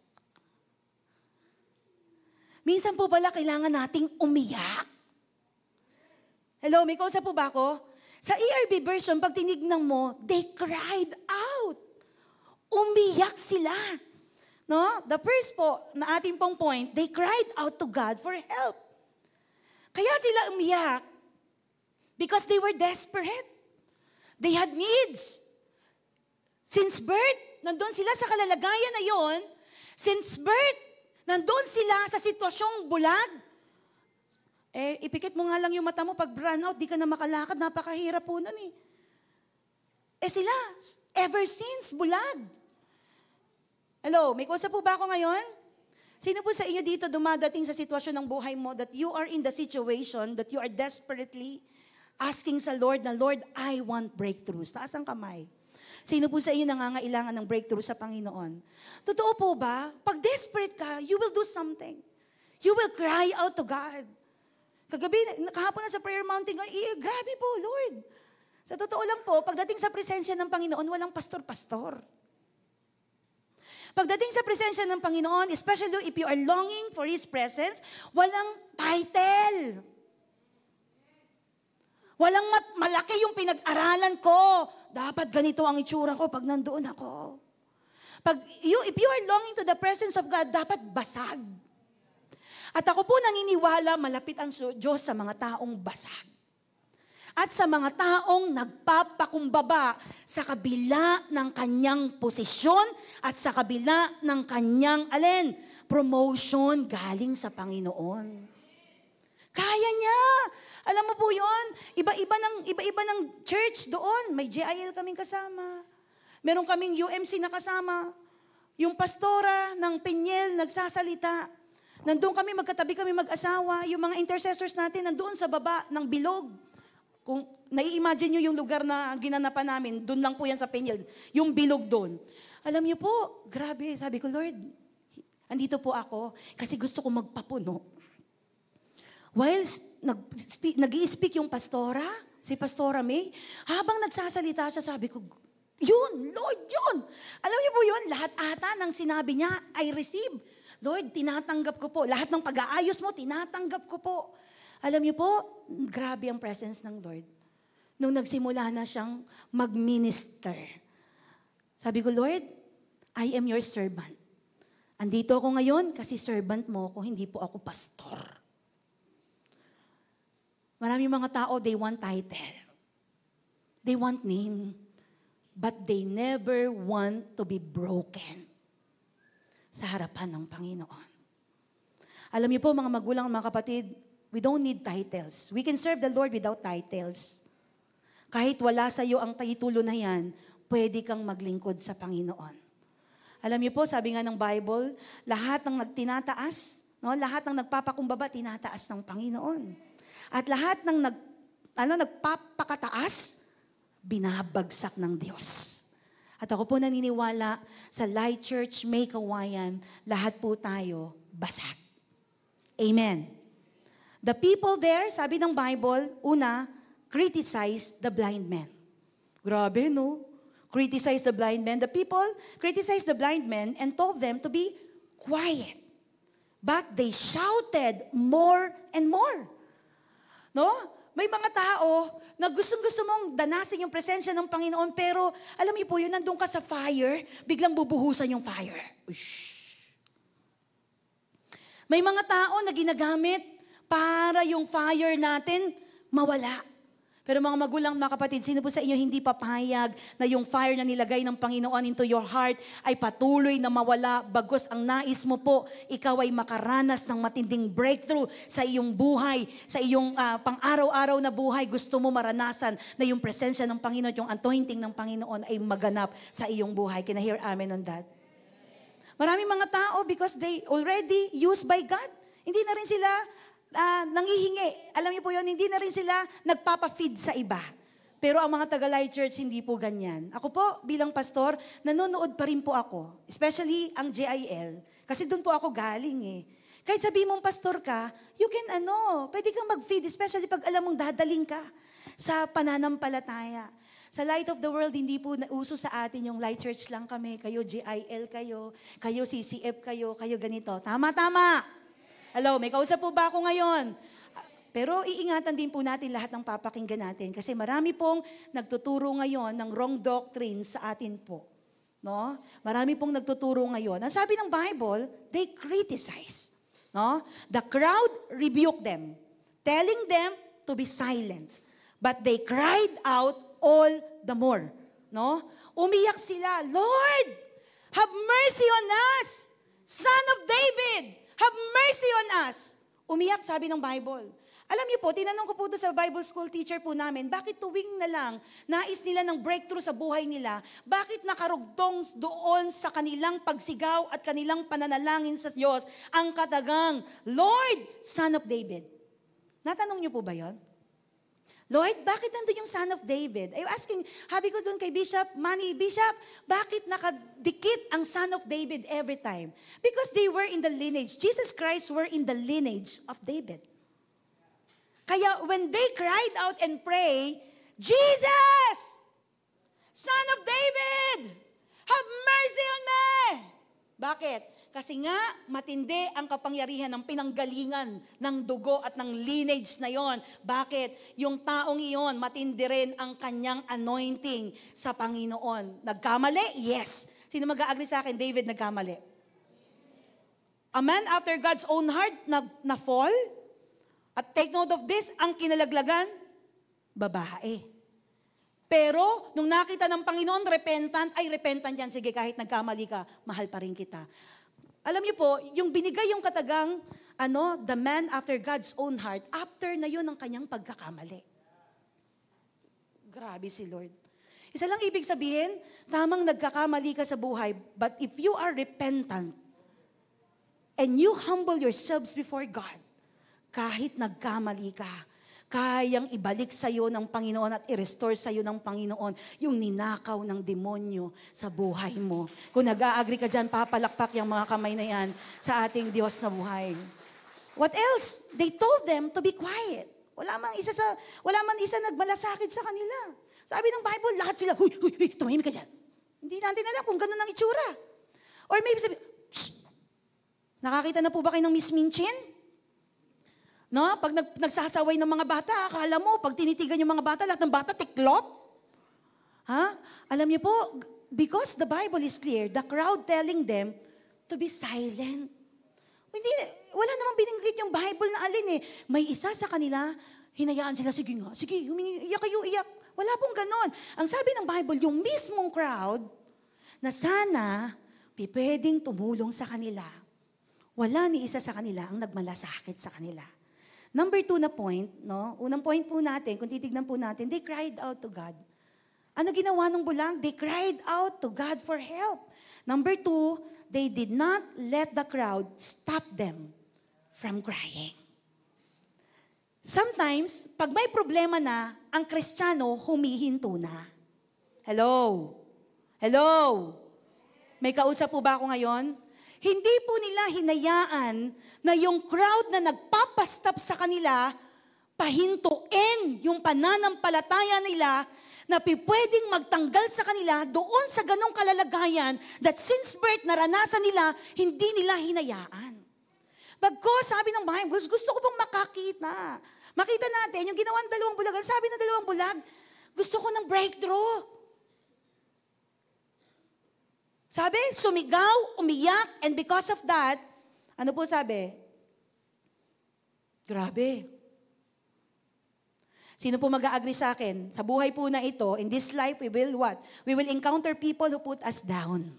Minsan po pala kailangan nating umiyak. Hello, may kausap po ba ako? Sa ERV version, pag tinignan mo, they cried out. Umiyak sila. No? The first po, na ating pong point, they cried out to God for help. Kaya sila umiyak because they were desperate. They had needs. Since birth, nandun sila sa kalalagayan na yon. Since birth, nandun sila sa sitwasyong bulag. Ipikit mo nga lang yung mata mo, pag run out, di ka na makalakad, napakahirap po nun eh. Sila, ever since, bulag. Hello, may kausap po ba ako ngayon? Sino po sa inyo dito dumadating sa sitwasyon ng buhay mo that you are in the situation that you are desperately asking sa Lord na, Lord, I want breakthroughs. Taas ang kamay. Sino po sa inyo nangangailangan ng breakthrough sa Panginoon? Totoo po ba? Pag desperate ka, you will do something. You will cry out to God. Kagabi, kahapon na sa prayer mountain, grabe po, Lord. Sa totoo lang po, pagdating sa presensya ng Panginoon, walang pastor-pastor. Pagdating sa presensya ng Panginoon, especially if you are longing for His presence, walang title. Walang malaki yung pinag-aralan ko. Dapat ganito ang itsura ko pag nandoon ako. If you are longing to the presence of God, dapat basag. At ako po naniniwala, malapit ang Diyos sa mga taong basag. At sa mga taong nagpapakumbaba sa kabila ng kanyang posisyon at sa kabila ng kanyang, promotion galing sa Panginoon. Kaya niya. Alam mo po yun, iba-iba ng church doon. May JIL kaming kasama. Meron kaming UMC na kasama. Yung pastora ng Pinyel nagsasalita. Nandun kami, magkatabi kami mag-asawa. Yung mga intercessors natin nandoon sa baba ng bilog. Kung nai-imagine nyo yung lugar na ginanapan namin, doon lang po yan sa Pinyel. Yung bilog doon. Alam niyo po, grabe. Sabi ko, Lord, andito po ako kasi gusto ko magpapuno. While nag-i-speak yung pastora, si Pastora May, habang nagsasalita siya, sabi ko, yun, Lord, yun. Alam niyo po yun, lahat ata ng sinabi niya, I receive. Lord, tinatanggap ko po. Lahat ng pag-aayos mo, tinatanggap ko po. Alam niyo po, grabe ang presence ng Lord. Nung nagsimula na siyang mag-minister. Sabi ko, Lord, I am your servant. Andito ako ngayon kasi servant mo ako, hindi po ako pastor. Maraming mga tao, they want title. They want name. But they never want to be broken sa harapan ng Panginoon. Alam niyo po, mga magulang, mga kapatid, we don't need titles. We can serve the Lord without titles. Kahit wala sa iyo ang titulo na yan, pwede kang maglingkod sa Panginoon. Alam niyo po, sabi nga ng Bible, lahat ng nagtinataas, lahat ng nagpapakumbaba, tinataas ng Panginoon. At lahat ng nagpapakataas, binabagsak ng Diyos. At ako po naniniwala sa Light Church, May Kawayan, lahat po tayo basag. Amen. The people there, sabi ng Bible, una, criticize the blind man. Grabe, no? Criticize the blind man. The people criticized the blind man and told them to be quiet. But they shouted more and more. No? May mga tao na gustong-gusto mong danasin yung presensya ng Panginoon, pero alam niyo po yun, nandun ka sa fire, biglang bubuhusan yung fire. Ush. May mga tao na ginagamit para yung fire natin mawala. Pero mga magulang, mga kapatid, sino po sa inyo hindi papayag na yung fire na nilagay ng Panginoon into your heart ay patuloy na mawala, bagos ang nais mo po, ikaw ay makaranas ng matinding breakthrough sa iyong buhay, sa iyong pang-araw-araw na buhay, gusto mo maranasan na yung presensya ng Panginoon, yung anointing ng Panginoon ay maganap sa iyong buhay. Can I hear amen on that? Maraming mga tao, because they already used by God, hindi na rin sila nangihingi. Alam niyo po yun, hindi na rin sila nagpapa-feed sa iba. Pero ang mga Tagalay Church, hindi po ganyan. Ako po, bilang pastor, nanonood pa rin po ako. Especially ang JIL. Kasi doon po ako galing eh. Kahit sabi mong pastor ka, you can pwede kang mag-feed, especially pag alam mong dadaling ka. sa pananampalataya. Sa Light of the World, hindi po uso sa atin yung Light Church lang kami, kayo GIL kayo CCF kayo ganito. Tama. Hello, may kausap po ba ako ngayon? Pero iingatan din po natin lahat ng papakinggan natin kasi marami pong nagtuturo ngayon ng wrong doctrine sa atin po. No? Marami pong nagtuturo ngayon. Ang sabi ng Bible, they criticize. No? The crowd rebuked them, telling them to be silent. But they cried out all the more. No? Umiyak sila, Lord, have mercy on us. Son of David, have mercy on us. Umiyak, sabi ng Bible. Alam niyo po, tinanong ko po doon sa Bible school teacher po namin, bakit tuwing na lang nais nila ng breakthrough sa buhay nila, bakit nakarugtong doon sa kanilang pagsigaw at kanilang pananalangin sa Diyos ang katagang, Lord, Son of David? Natanong niyo po ba yon? Lord, bakit nandun yung Son of David? I'm asking, habi ko doon kay Bishop Manny, Bishop, bakit nakadikit ang Son of David every time? Because they were in the lineage. Jesus Christ were in the lineage of David. Kaya when they cried out and pray, Jesus, Son of David, have mercy on me. Bakit? Kasi nga, matindi ang kapangyarihan ng pinanggalingan ng dugo at ng lineage na yon. Bakit? Yung taong iyon, matindi rin ang kanyang anointing sa Panginoon. Nagkamali? Yes. Sino mag-agree sa akin? David nagkamali. A man after God's own heart na-fall? At take note of this, ang kinalaglagan, babae. Pero, nung nakita ng Panginoon, repentant yan. Sige, kahit nagkamali ka, mahal pa rin kita. Alam niyo po, yung binigay yung katagang, the man after God's own heart, after na yun ang kanyang pagkakamali. Grabe si Lord. Isa lang ibig sabihin, tamang nagkakamali ka sa buhay, but if you are repentant, and you humble yourselves before God, kahit nagkamali ka, kayang ibalik sa iyo ng Panginoon at i-restore sa iyo ng Panginoon yung ninakaw ng demonyo sa buhay mo. Kung nag-a-agree ka dyan, papalakpak yung mga kamay na yan sa ating Diyos na buhay. What else? They told them to be quiet. Wala man isa nagmalasakit sa kanila. Sabi ng Bible, lahat sila, huy, tumahimik ka dyan. Hindi natin alam kung gano'n ang itsura. Or maybe sabi, nakakita na po ba kayo ng Miss Minchin? No? Pag nagsasaway ng mga bata, akala mo, pag tinitigan yung mga bata, lahat ng bata tiklop. Ha? Alam niyo po, because the Bible is clear, the crowd telling them to be silent. Wala namang binanggit yung Bible na alin eh. May isa sa kanila, hinayaan sila, sige, iyak kayo, iyak. Wala pong ganon. Ang sabi ng Bible, yung mismong crowd, na sana, pwedeng tumulong sa kanila. Wala ni isa sa kanila ang nagmalasakit sa kanila. Number 2 na point, no? Unang point po natin, kung titignan po natin, they cried out to God. Ano ginawa ng bulang? They cried out to God for help. Number 2, they did not let the crowd stop them from crying. Sometimes, pag may problema na, ang Kristiyano humihinto na. Hello? May kausap po ba ako ngayon? Hindi po nila hinayaan na yung crowd na nagpapastap sa kanila, pahintuin yung pananampalataya nila na pwedeng magtanggal sa kanila doon sa ganong kalalagayan that since birth naranasan nila, hindi nila hinayaan. Bagkus, sabi ng Bible, gusto ko pong makakita. Makita natin, yung ginawa ng dalawang bulag, sabi ng dalawang bulag, gusto ko ng breakthrough. Sabi, sumigaw, umiyak, and because of that, ano po sabi? Grabe. Sino po mag-a-agree sa akin? Sa buhay po na ito, in this life, we will what? We will encounter people who put us down.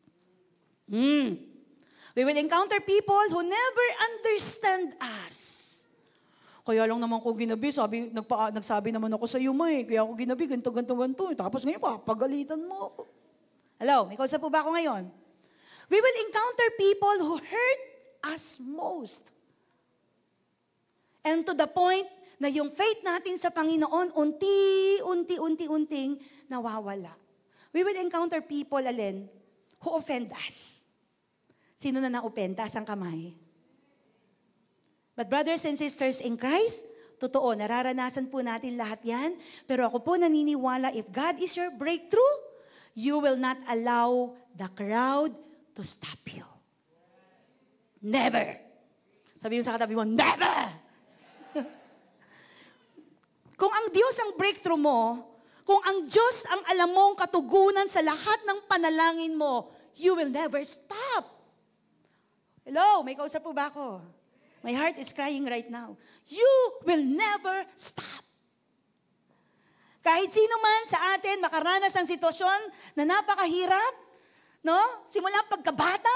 We will encounter people who never understand us. Kaya lang naman ko ginabi, nagsabi naman ako sa iyo, May, kaya ako ginabi, ganito. Tapos ngayon, papagalitan mo ako. Hello, may kausap po ba ako ngayon? We will encounter people who hurt us most. And to the point na yung faith natin sa Panginoon, unti-unting nawawala. We will encounter people, who offend us. Sino na na-offend? Taas ang kamay. But brothers and sisters in Christ, Totoo, nararanasan po natin lahat yan. Pero ako po naniniwala, if God is your breakthrough, you will not allow the crowd to stop you. Never. Sabi mo sa katabi mo, never! Kung ang Diyos ang breakthrough mo, kung ang Diyos ang alam mong katugunan sa lahat ng panalangin mo, you will never stop. Hello, may kausap po ba ako? My heart is crying right now. You will never stop. Kahit sino man sa atin makaranas ng sitwasyon na napakahirap, no? Simula pagkabata,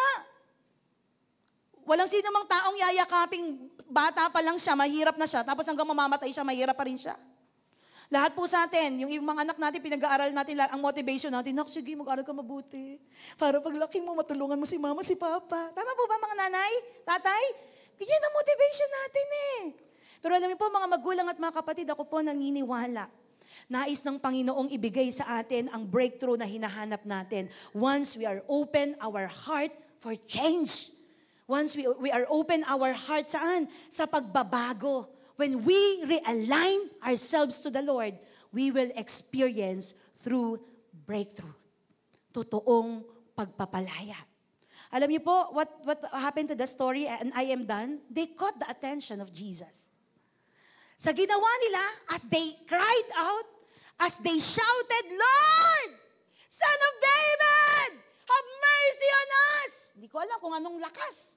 walang sino mang taong yayakaping bata pa lang siya, mahirap na siya, tapos hanggang mamamatay siya, mahirap pa rin siya. Lahat po sa atin, yung mga anak natin, pinag-aaral natin, ang motivation natin, nak, sige, mag-aaral ka mabuti. Para paglaki mo, matulungan mo si mama, si papa. Tama po ba mga nanay, tatay? Yan ang motivation natin eh. Pero alam niyo po, mga magulang at mga kapatid, ako po naniniwala. Nais ng Panginoong ibigay sa atin ang breakthrough na hinahanap natin. Once we are open our heart for change. Once we are open our heart saan? Sa pagbabago. When we realign ourselves to the Lord, we will experience through breakthrough. Totoong pagpapalaya. Alam niyo po, what happened to the story, and I am done, they caught the attention of Jesus. Sa ginawa nila, as they cried out, as they shouted, Lord, Son of David, have mercy on us. Hindi ko alam kung anong lakas.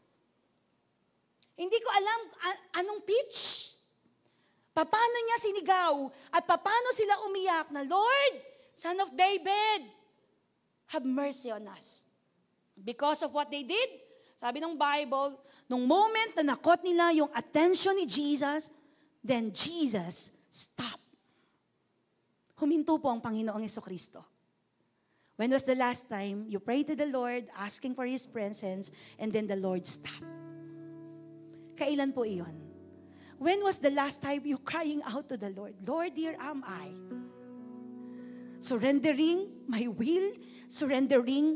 Hindi ko alam anong pitch. Paano niya sinigaw at paano sila umiyak na, Lord, Son of David, have mercy on us. Because of what they did, sabi ng Bible, nung moment na nakot nila yung attention ni Jesus, then Jesus stopped. Huminto po ang Panginoong Jesucristo. When was the last time you prayed to the Lord, asking for His presence, and then the Lord stopped? Kailan po iyon? When was the last time you crying out to the Lord, Lord, here am I? Surrendering my will, surrendering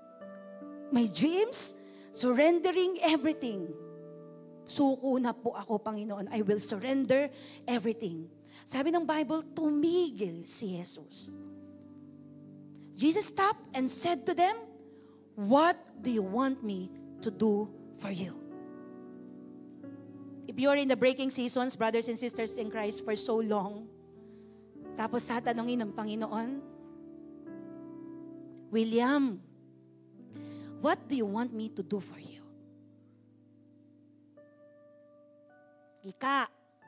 my dreams, surrendering everything. Suko na po ako, Panginoon. I will surrender everything. Sabi ng Bible, tumigil si Jesus. Jesus stopped and said to them, what do you want me to do for you? If you're in the breaking seasons, brothers and sisters in Christ, for so long, tapos tatanungin ng Panginoon, William, what do you want me to do for you? Ika,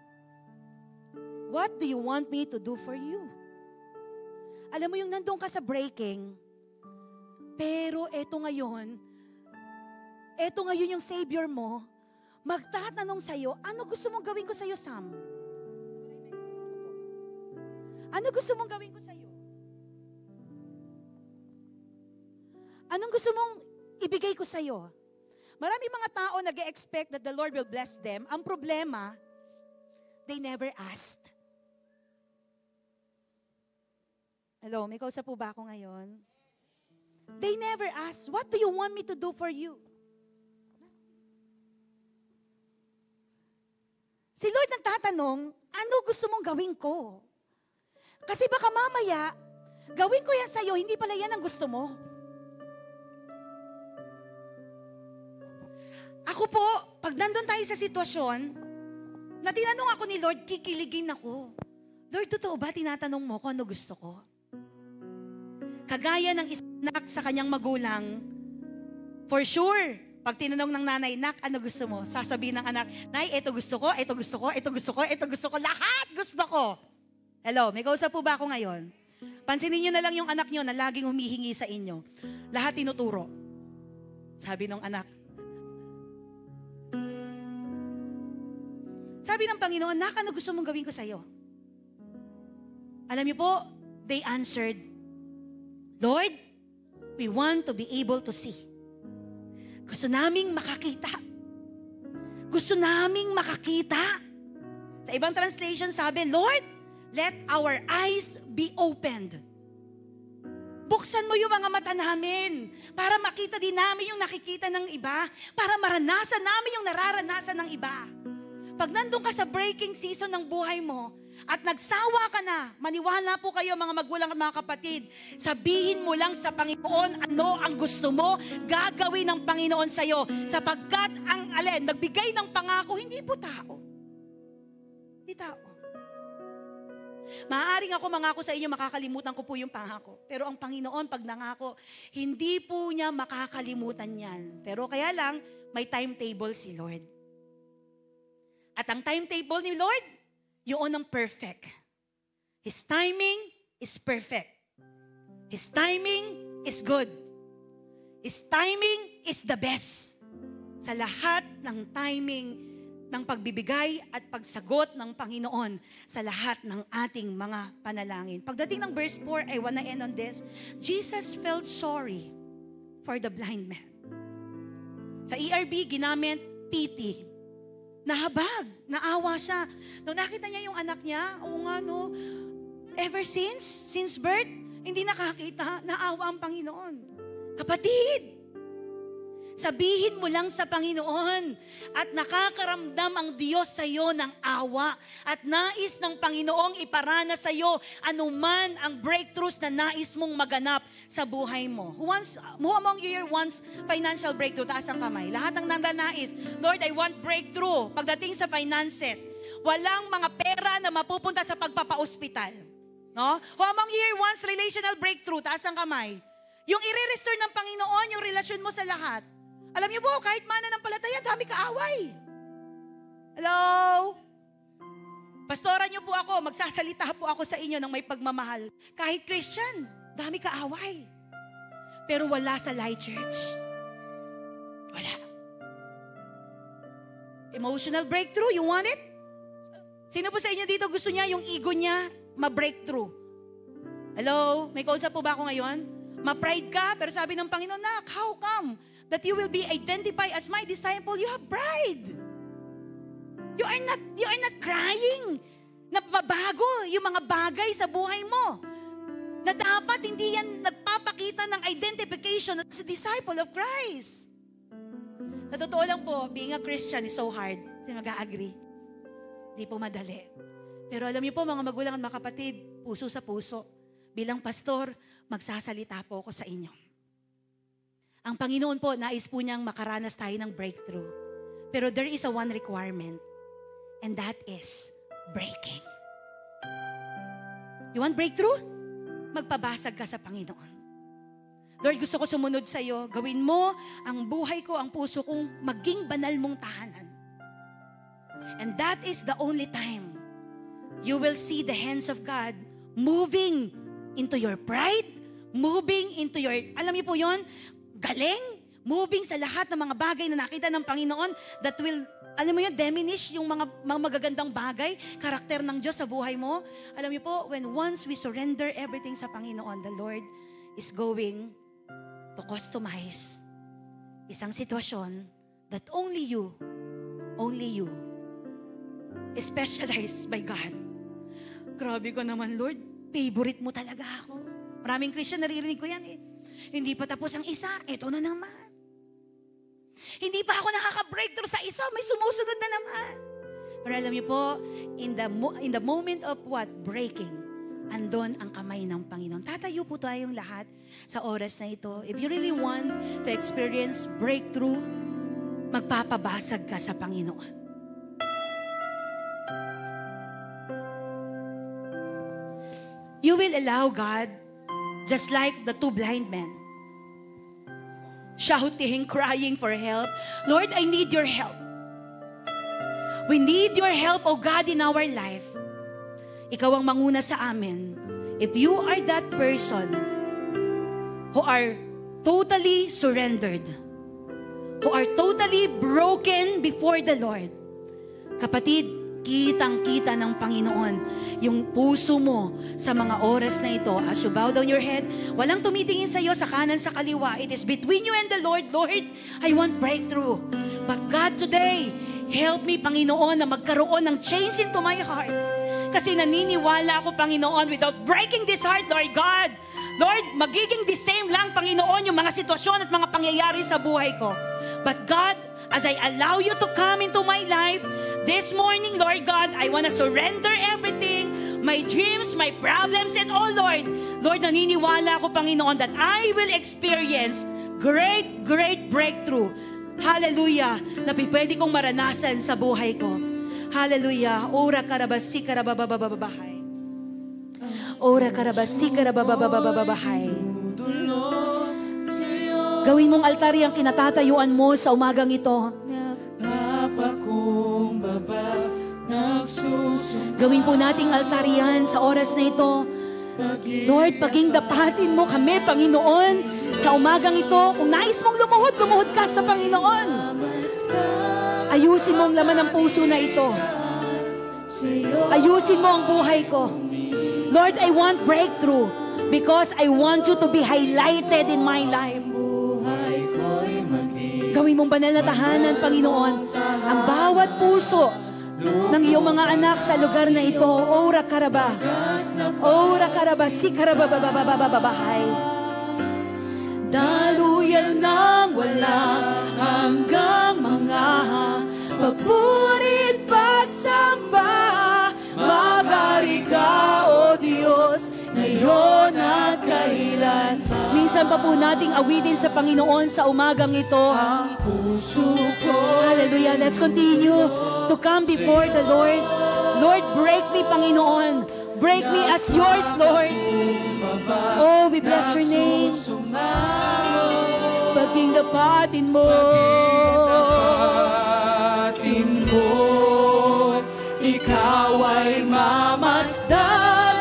what do you want me to do for you? Alam mo yung nandun ka sa breaking, pero eto ngayon yung Savior mo, magtatanong sa'yo, ano gusto mong gawin ko sa'yo, Sam? Ano gusto mong gawin ko sa'yo? Anong gusto mong ibigay ko sa'yo? Maraming mga tao nag-expect that the Lord will bless them. Ang problema, they never asked. Hello, may kausap po ba ako ngayon? They never asked, what do you want me to do for you? Si Lord nagtatanong, ano gusto mong gawin ko? Kasi baka mamaya, gawin ko yan sa'yo, hindi pala yan ang gusto mo. Ako po, pag nandun tayo sa sitwasyon, na tinanong ako ni Lord, kikiligin ako. Lord, totoo ba tinatanong mo kung ano gusto ko? Kagaya ng isang anak sa kanyang magulang, for sure, pag tinanong ng nanay, nak, ano gusto mo? Sasabihin ng anak, Nay, ito gusto ko, ito gusto ko, ito gusto ko, ito gusto ko, lahat gusto ko. Hello, may kausap po ba ako ngayon? Pansinin niyo na lang yung anak niyo na laging humihingi sa inyo. Lahat tinuturo. Sabi ng anak. Sabi ng Panginoon, nak, ano gusto mong gawin ko sa'yo? Alam niyo po, they answered, Lord, we want to be able to see. Gusto naming makakita. Gusto naming makakita. Sa ibang translation sabi, Lord, let our eyes be opened. Buksan mo yung mga mata namin para makita din namin yung nakikita ng iba, para maranasan namin yung nararanasan ng iba. Pag nandun ka sa breaking season ng buhay mo, at nagsawa ka na, maniwala po kayo mga magulang at mga kapatid, sabihin mo lang sa Panginoon ano ang gusto mo, gagawin ng Panginoon sa'yo. Sapagkat ang nagbigay ng pangako, hindi po tao. Hindi tao. Maaaring ako mangako sa inyo, makakalimutan ko po yung pangako. Pero ang Panginoon, pag nangako, hindi po niya makakalimutan yan. Pero kaya lang, may timetable si Lord. At ang timetable ni Lord, yun ang perfect. His timing is perfect. His timing is good. His timing is the best. Sa lahat ng timing ng pagbibigay at pagsagot ng Panginoon sa lahat ng ating mga panalangin. Pagdating ng verse 4, I wanna end on this. Jesus felt sorry for the blind man. Sa ERB, ginamit pity. Nahabag, naawa siya. Nung nakita niya yung anak niya, oo nga no, ever since birth, hindi nakakita, naawa ang Panginoon. Kapatid, sabihin mo lang sa Panginoon at nakakaramdam ang Diyos sa iyo ng awa at nais ng Panginoong iparana sa iyo anuman ang breakthroughs na nais mong maganap sa buhay mo. Who among you here wants financial breakthrough? Taas ang kamay. Lahat ng nandanais, Lord, I want breakthrough. Pagdating sa finances, walang mga pera na mapupunta sa pagpapa-ospital. No? Who among you here wants relational breakthrough? Taas ang kamay. Yung i-restore ng Panginoon, yung relasyon mo sa lahat. Alam niyo po, kahit mananampalataya, dami kaaway. Hello? Pastoran niyo po ako, magsasalita po ako sa inyo ng may pagmamahal. Kahit Christian, dami kaaway. Pero wala sa Light Church. Wala. Emotional breakthrough, you want it? Sino po sa inyo dito gusto niya yung ego niya ma-breakthrough? Hello? May kausap po ba ako ngayon? Ma-pride ka, pero sabi ng Panginoon, Nak, how come that you will be identified as my disciple? You have pride. You are not crying na mabago yung mga bagay sa buhay mo. Na dapat hindi yan nagpapakita ng identification as a disciple of Christ. Sa totoo lang po, being a Christian is so hard. Kasi mag-a-agree. Hindi po madali. Pero alam niyo po mga magulang at mga kapatid, puso sa puso, bilang pastor, magsasalita po ako sa inyo. Ang Panginoon po, nais po niyang makaranas tayo ng breakthrough. Pero there is a one requirement, and that is breaking. You want breakthrough? Magpabasag ka sa Panginoon. Lord, gusto ko sumunod sa iyo. Gawin mo ang buhay ko, ang puso kong maging banal mong tahanan. And that is the only time you will see the hands of God moving into your pride, moving into your, alam niyo po yun, galing, moving sa lahat ng mga bagay na nakita ng Panginoon that will, alam mo yun, diminish yung mga magagandang bagay, karakter ng Diyos sa buhay mo. Alam niyo po, when once we surrender everything sa Panginoon, the Lord is going to customize isang sitwasyon that only you, is specialized by God. Grabe ko naman, Lord, favorite mo talaga ako. Maraming Christian, naririnig ko yan eh. Hindi pa tapos ang isa, eto na naman. Hindi pa ako nakaka-breakthrough sa isa, may sumusunod na naman. Pero alam niyo po, in the moment of what? Breaking, andon ang kamay ng Panginoon. Tatayo po tayong lahat sa oras na ito. If you really want to experience breakthrough, magpapabasag ka sa Panginoon. You will allow God, just like the two blind men, shouting, crying for help. Lord, I need your help. We need your help, O God, in our life. Ikaw ang manguna sa amin. If you are that person who are totally surrendered, who are totally broken before the Lord, kapatid, kitang-kita ng Panginoon yung puso mo sa mga oras na ito. As you bow down your head, walang tumitingin sa iyo sa kanan, sa kaliwa. It is between you and the Lord. Lord, I want breakthrough. But God, today, help me, Panginoon, na magkaroon ng change into my heart. Kasi naniniwala ako, Panginoon, without breaking this heart, Lord God, Lord, magiging the same lang, Panginoon, yung mga sitwasyon at mga pangyayari sa buhay ko. But God, as I allow you to come into my life, This morning, Lord God, I want to surrender everything, my dreams, my problems, and all, Lord. Lord, naniniwala ako, Panginoon, that I will experience great, great breakthrough. Hallelujah. Na pwede kong maranasan sa buhay ko. Hallelujah. Ora karabasi karababababahay. Ora karabasi karababababahay. Gawin mong altar yung kinatatayuan mo sa umagang ito. Gawin po nating altar yan sa oras na ito. Lord, paging dapatin mo kami, Panginoon, sa umagang ito. Kung nais mong lumuhod, lumuhod ka sa Panginoon. Ayusin mo ang laman ng puso na ito. Ayusin mo ang buhay ko. Lord, I want breakthrough because I want you to be highlighted in my life. Gawin mong banal na tahanan, Panginoon, ang bawat puso ng iyong mga anak sa lugar na ito. Ora karaba. Ora karaba. Si karaba bababababahay. Daluyan ng wala hanggang mga papurit pagsamba. Magari ka, O Diyos, ngayon at kailan. Minsan pa po nating awitin sa Panginoon sa umagang ito. Ang puso ko. Hallelujah. Let's continue to come before the Lord. Lord, break me, Panginoon. Break me as yours, Lord. Oh, we bless your name. Paging dapatin mo. Ikaw ay mamasdan,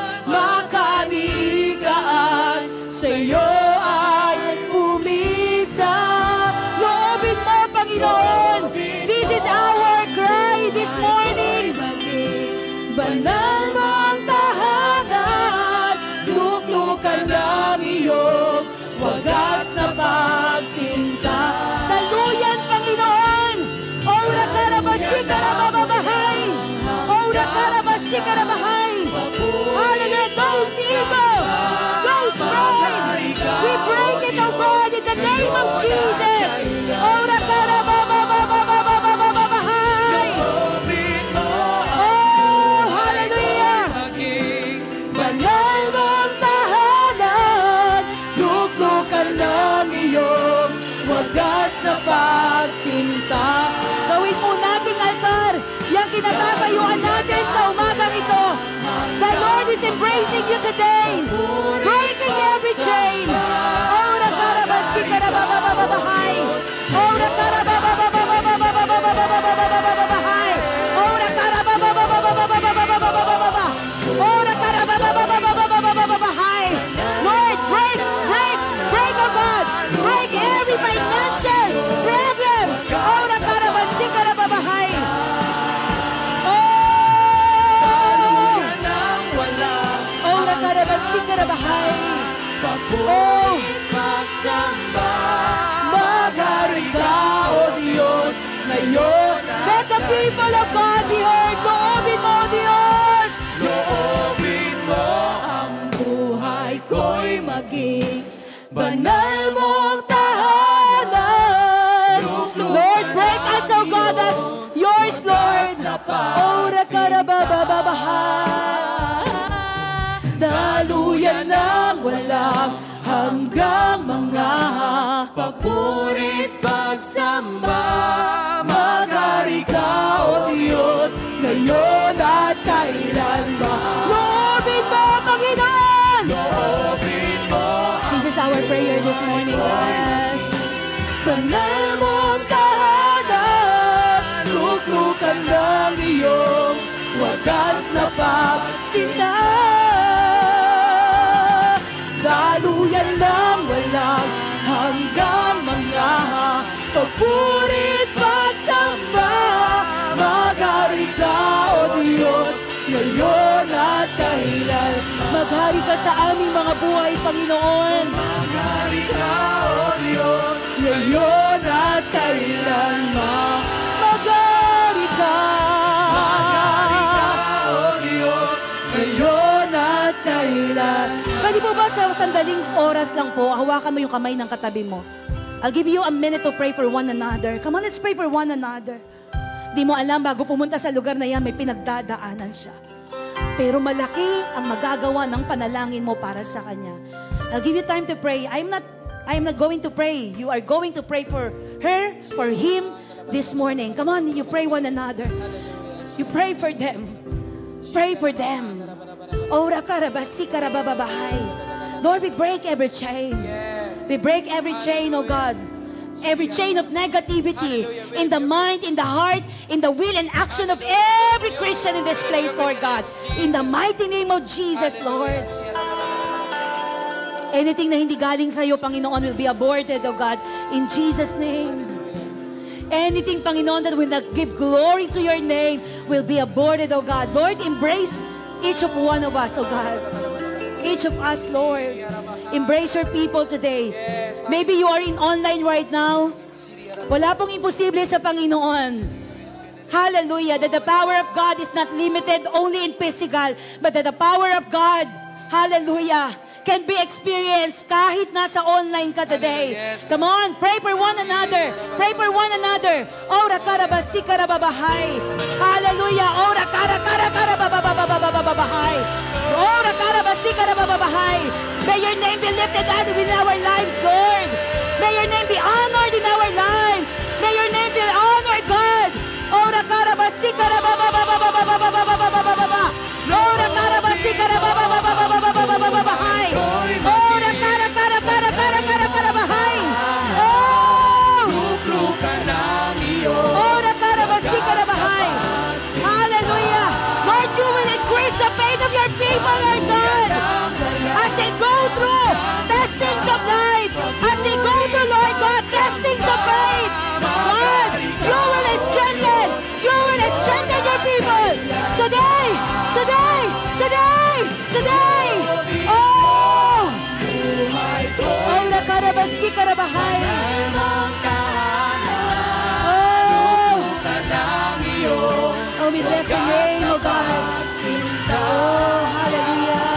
makanikaan, sa'yo ay pumisa. Loobin mo, Panginoon. This is our cry this morning. Banal mong tahanan, luklukan ng iyong wagas na pagsinta. Daluyan, Panginoon. Ora karabasi karababahay. Ora karabasi karabahay. Hallelujah. Those evil, those pride, we break it, oh God, in the name of Jesus. Ora karababababababababahay. Oh, hallelujah. Banal mong tahanan, luklukan ng iyong wagas na pagsinta. Gawin po nating altar, yung kinatatayuan natin sa umagang ito. The Lord is embracing you today, breaking every chain. Ora karabasi karababababahay. Ora karabababababababababababababahay. Ora karababababababababababababababababababahay. Ora karababababababababababahay. Lord, break, break, break, oh God, break every financial problem. Ora karabasi karababahay. Ora karabasi karabahay. Oh, magari ka, O Diyos, ngayon. Let the people of God be heard. Loobin mo, Diyos. Loobin mo ang buhay ko'y maging banal mong tahanan. Lord, break us, O God, as yours, Lord. Ora karababababahay. Daluyan ng walang hanggang mga papurit pagsamba. Magari ka, O Diyos, ngayon at kailanman. Loobin mo, Panginoon! Loobin mo. This is our prayer this morning, God. Banal mong tahanan, luklukan ng iyong wagas na pagsinta. Daluyan ng walang hanggang mga papurit pagsamba. Magari ka, O Diyos, ngayon at kailan. Maghari ka sa aming mga buhay, Panginoon. Maghari ka, O Diyos, ngayon at kailan. Maghari ka. Maghari ka, O Diyos, ngayon at kailan. Pwede po ba sa sandaling oras lang po, hawakan mo yung kamay ng katabi mo. I'll give you a minute to pray for one another. Come on, let's pray for one another. Di mo alam, bago pumunta sa lugar na yan, may pinagdadaanan siya. Pero malaki ang magagawa ng panalangin mo para sa kanya. I'll give you time to pray. I am not going to pray. You are going to pray for her, for him this morning. Come on, you pray one another. You pray for them. Pray for them. Ora karabasi karabababahay. Lord, we break every chain. We break every chain, oh God. Every chain of negativity in the mind, in the heart, in the will and action of every Christian in this place, Lord God. In the mighty name of Jesus, Lord. Anything na hindi galing sa iyo, Panginoon, will be aborted, oh God, in Jesus' name. Anything, Panginoon, that will not give glory to your name will be aborted, oh God. Lord, embrace each of one of us, oh God. Each of us, Lord. Embrace your people today. Maybe you are in online right now. Wala pong imposible sa Panginoon. Hallelujah. That the power of God is not limited only in physical, but that the power of God, hallelujah, can be experienced kahit nasa online ka today. Come on, pray for one another. Pray for one another. Ora karabasi karababahay. Hallelujah. Ora karababababababababahay. Ora karabasi karabababahay. May your name be lifted high in our lives, Lord. May your name be honored in our lives. May your name be honored, God. Ora karabasi karabababababababababababababa. Ora karabasi karababababababababababahay. Ora karabahay. Oh! Ora karabasi karabahay. Hallelujah. Lord, you will increase the faith of your people, Lord God. As they go through testings of life, as they go through, Lord God, testings of faith, God, you will strengthen your people today. Oh! Oh, nakarabasi karabahay. Oh, we bless your name, oh God. Oh, hallelujah.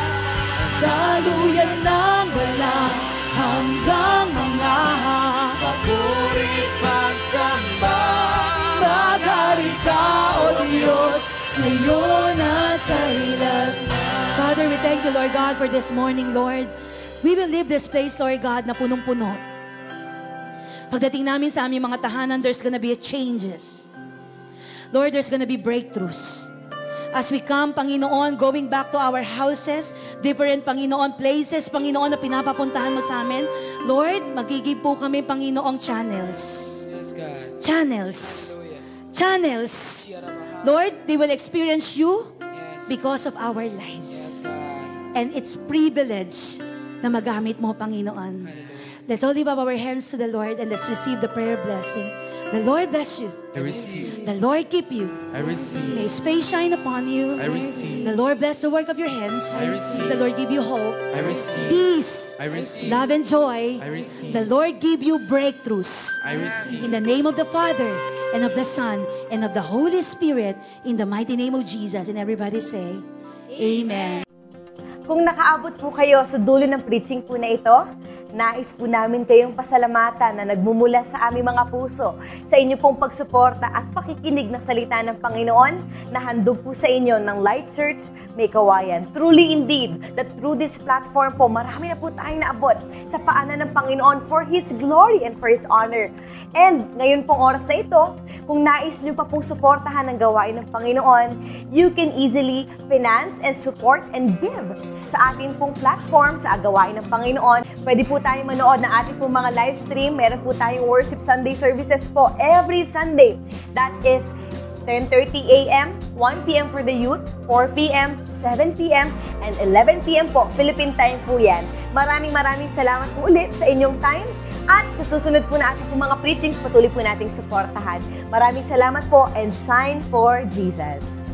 Daluyan ng walang hanggang mga
Papuri pagsamba.
Magari ka, O Diyos, ngayon at kailan. Father, we thank you, Lord God, for this morning, Lord. We will leave this place, Lord God, na punong-puno. Pagdating namin sa aming mga tahanan, there's gonna be changes. Lord, there's gonna be breakthroughs. As we come, Panginoon, going back to our houses, different, Panginoon, places, Panginoon, na pinapapuntahan mo sa amin, Lord, magiging po kami, Panginoong channels.
Yes, God.
Channels.
Hallelujah.
Channels. Lord, they will experience you
Yes.
because of our lives.
Yes, God.
And it's privilege na magamit mo, Panginoon.
Hallelujah.
Let's all lift up our hands to the Lord and let's receive the prayer blessing. The Lord bless you.
I receive.
The Lord keep you.
I receive.
May His face shine upon you.
I receive.
The Lord bless the work of your hands.
I receive.
The Lord give you hope,
I receive.
peace,
I receive.
love and joy.
I receive.
The Lord give you breakthroughs.
I receive.
In the name of the Father, and of the Son, and of the Holy Spirit, in the mighty name of Jesus. And everybody say, Amen.
Kung nakaabot po kayo sa dulo ng preaching po na ito, nais po namin kayong pasalamatan na nagmumula sa aming mga puso sa inyo pong pagsuporta at pakikinig ng salita ng Panginoon na handog po sa inyo ng Light Church May Kawayan. Truly indeed, that through this platform po, marami na po tayong naabot sa paanan ng Panginoon for His glory and for His honor. And ngayon pong oras na ito, kung nais nyo pa pong suportahan ang gawain ng Panginoon, you can easily finance and support and give sa ating pong platform sa gawain ng Panginoon. Pwede po tayong manood ng ating pong mga live stream. Meron po tayong worship Sunday services po every Sunday. That is 10:30 a.m., 1 p.m. for the youth, 4 p.m., 7 p.m., and 11 p.m. po. Philippine time po yan. Maraming salamat po ulit sa inyong time. At sa susunod po na ating po mga preachings, patuloy po nating suportahan. Maraming salamat po and shine for Jesus.